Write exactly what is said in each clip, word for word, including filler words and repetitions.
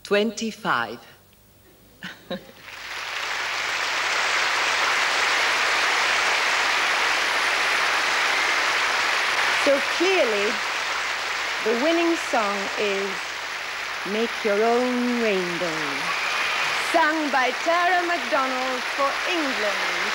twenty-five. So clearly, the winning song is Make Your Own Rainbow, sung by Tara McDonald for England.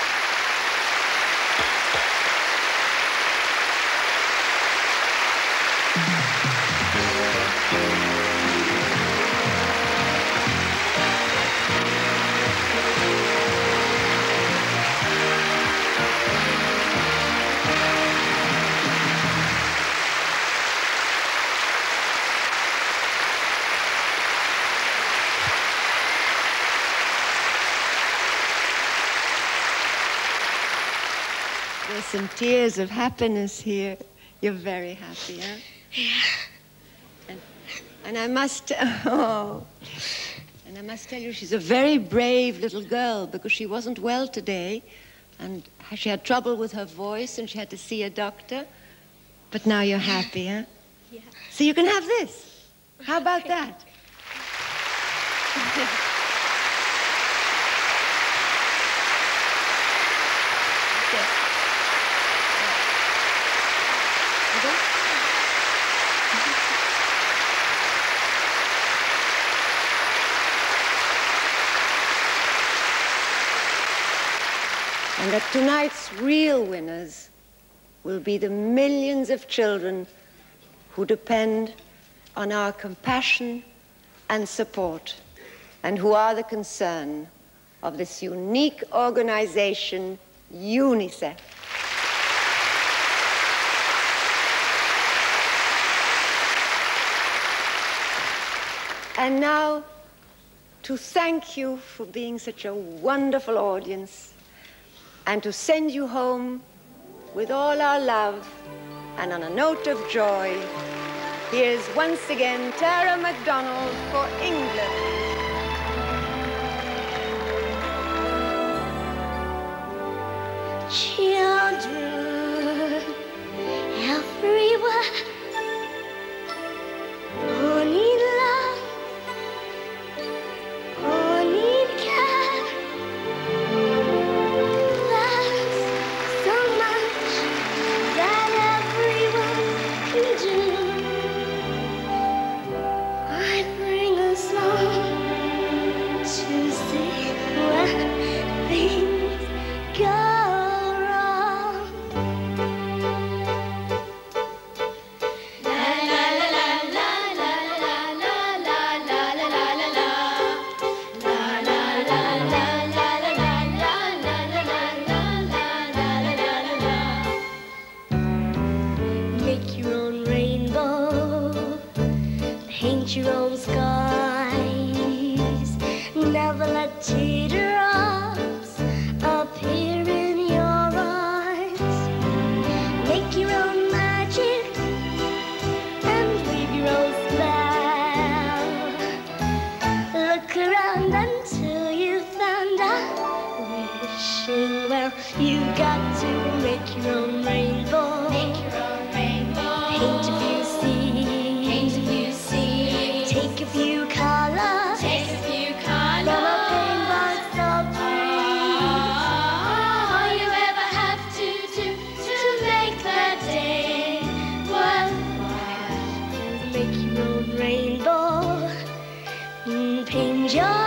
There's some tears of happiness here. You're very happy, huh? Yeah. And, and I must, oh, and I must tell you, she's a very brave little girl because she wasn't well today, and she had trouble with her voice, and she had to see a doctor. But now you're happy, huh? Yeah. So you can have this. How about Okay. that? And that tonight's real winners will be the millions of children who depend on our compassion and support, and who are the concern of this unique organization, Unicef. And now, to thank you for being such a wonderful audience, and to send you home with all our love and on a note of joy, here's once again Tara McDonald for England. Children everywhere who need love, who need care. There's so much that everyone can do. I bring a song to sing when things go wrong. La la la la la la la la la la la la la la. La la la la la la la la la la la la la. Make your own rainbow, paint your own skies. Never let teardrops appear in your eyes. Make your own magic and weave your own spell. Look around until you found out. Wishing well, you got to make your own rainbow. Make your own rainbow. Paint if you see. Paint if you see. Take a few colors. Take a few colors. From a paintbox of dreams. All you ever have to do to make that day worthwhile is make your own rainbow. Mm, Paint your